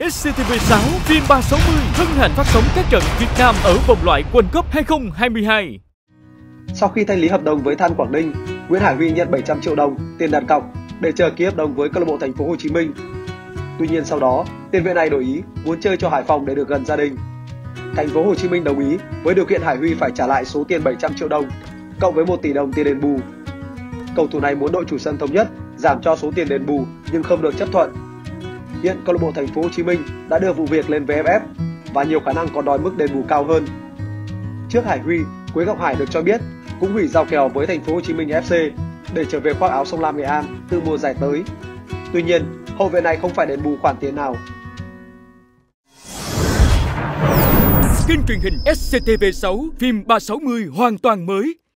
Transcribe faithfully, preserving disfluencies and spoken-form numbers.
ét xê tê vê sáu phim ba sáu mươi hân hạnh phát sóng các trận Việt Nam ở vòng loại World Cup hai không hai hai. Sau khi thanh lý hợp đồng với Than Quảng Ninh, Nguyễn Hải Huy nhận bảy trăm triệu đồng tiền đặt cọc để chờ ký hợp đồng với câu lạc bộ Thành phố Hồ Chí Minh. Tuy nhiên sau đó, tiền vệ này đổi ý muốn chơi cho Hải Phòng để được gần gia đình. Thành phố Hồ Chí Minh đồng ý với điều kiện Hải Huy phải trả lại số tiền bảy trăm triệu đồng cộng với một tỷ đồng tiền đền bù. Cầu thủ này muốn đội chủ sân thống nhất giảm cho số tiền đền bù nhưng không được chấp thuận. Hiện câu lạc bộ Thành phố Hồ Chí Minh đã đưa vụ việc lên vê ép ép và nhiều khả năng còn đòi mức đền bù cao hơn. Trước Hải Huy, Quế Ngọc Hải được cho biết cũng hủy giao kèo với Thành phố Hồ Chí Minh ép xê để trở về khoác áo Sông Lam Nghệ An từ mùa giải tới. Tuy nhiên, hậu vệ này không phải đền bù khoản tiền nào. Kênh truyền hình ét xê tê vê sáu phim ba sáu mươi hoàn toàn mới.